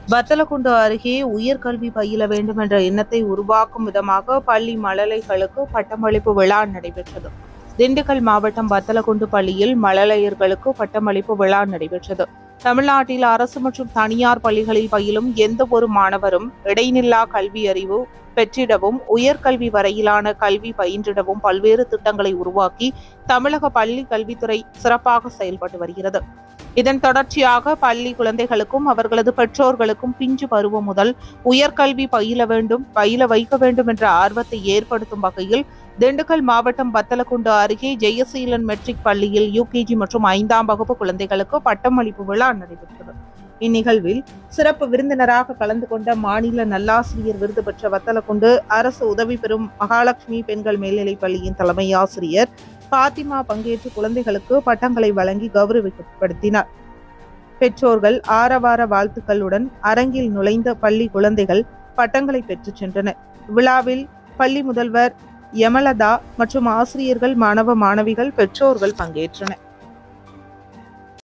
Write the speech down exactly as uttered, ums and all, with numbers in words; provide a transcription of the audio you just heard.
வத்தலக்குண்டு அருகே உயர்கல்வி பயில வேண்டும் என்ற எண்ணத்தை உருவாக்கும் விதமாக பள்ளி மழலைகளுக்கு பட்டமளிப்பு விழா நடைபெற்றது. திண்டுக்கல் மாவட்டம் வத்தலக்குண்டு பள்ளியில் மழலையர்களுக்கு பட்டமளிப்பு விழா நடைபெற்றது. தமிழ்நாட்டில் அரசு மற்றும் தனியார் பள்ளிகளில் பயிலும் எந்த ஒரு மாணவரும் இடைநில்லா கல்வி அறிவு பெற்றிடவும் உயர்கல்வி வரையிலான கல்வி பயின்றிடவும் பல்வேறு திட்டங்களை உருவாக்கி தமிழக பள்ளி கல்வித்துறை சிறப்பாக செயல்பட்டு வருகிறது. இதன் தொடர்ச்சியாக பள்ளி குழந்தைகளுக்கும் அவர்களது பெற்றோர்களுக்கும் பிஞ்சு பருவம் முதல் உயர்கல்வி பயில வேண்டும் பயில வைக்க வேண்டும் என்ற ஆர்வத்தை ஏற்படுத்தும் வகையில் திண்டுக்கல் மாவட்டம் வத்தலக்குண்டு அருகே ஜெயசீலன் மெட்ரிக் பள்ளியில் யூகேஜி மற்றும் ஐந்தாம் வகுப்பு குழந்தைகளுக்கு பட்டமளிப்பு விழா நடைபெற்றது. இந்நிகழ்வில் சிறப்பு விருந்தினராக கலந்து கொண்ட மாநில நல்லாசிரியர் விருது பெற்ற வத்தலக்குண்டு அரசு உதவி பெறும் மகாலட்சுமி பெண்கள் மேல்நிலைப் பள்ளியின் தலைமை ஆசிரியர் பாத்திமா பங்கேற்று குழந்தைகளுக்கு பட்டங்களை வழங்கி கௌரவப்படுத்தினார். பெற்றோர்கள் ஆரவார வாழ்த்துக்களுடன் அரங்கில் நுழைந்த பள்ளி குழந்தைகள் பட்டங்களை பெற்றுச் சென்றனர். விழாவில் பள்ளி முதல்வர் யமலதா மற்றும் ஆசிரியர்கள், மாணவ மாணவிகள், பெற்றோர்கள் பங்கேற்றனர்.